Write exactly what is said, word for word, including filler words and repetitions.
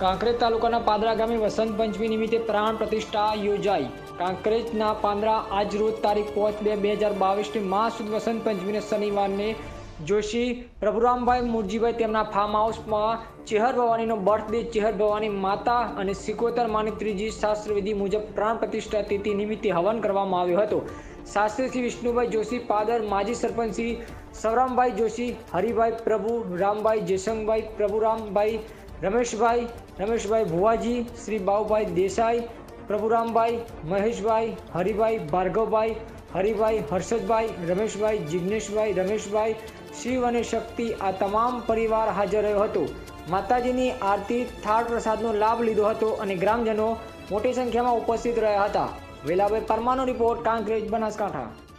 કાંકરેજ તાલુકાના પાદરા ગામે વસંત પંચમી નિમિત્તે પ્રાણ પ્રતિષ્ઠા યોજાઈ। કાંકરેજના પાંદરા આજ રોજ તારીખ પાંચ બે બે હજાર બાવીસની મા સુદ વસંત પંચમીને શનિવારને જોશી પ્રભુરામભાઈ મુરજીભાઈ તેમના ફાર્મ હાઉસમાં ચેહર ભવાનીનો બર્થડે ચેહર ભવાની માતા અને સિકોતર માની ત્રીજી શાસ્ત્રવિધિ મુજબ પ્રાણ પ્રતિષ્ઠા તિથિ નિમિત્તે હવન કરવામાં આવ્યો હતો। શાસ્ત્રી શ્રી વિષ્ણુભાઈ જોશી પાદર, માજી સરપંચ શ્રી સવરામભાઈ જોશી, હરિભાઈ પ્રભુ રામભાઈ, જયશંકભાઈ પ્રભુરામભાઈ, રમેશભાઈ રમેશભાઈ ભુવાજી, શ્રી બાઉભાઈ દેસાઈ, પ્રભુરામભાઈ, મહેશભાઈ, હરિભાઈ, ભાર્ગવભાઈ, હરિભાઈ, હર્ષદભાઈ, રમેશભાઈ, જિગ્નેશભાઈ, રમેશભાઈ, શિવ અને શક્તિ આ તમામ પરિવાર હાજર રહ્યો હતો। માતાજીની આરતી થાળ પ્રસાદનો લાભ લીધો હતો અને ગ્રામજનો મોટી સંખ્યામાં ઉપસ્થિત રહ્યા હતા। વેલાભાઈ પરમારનો રિપોર્ટ, કાંકરેજ, બનાસકાંઠા।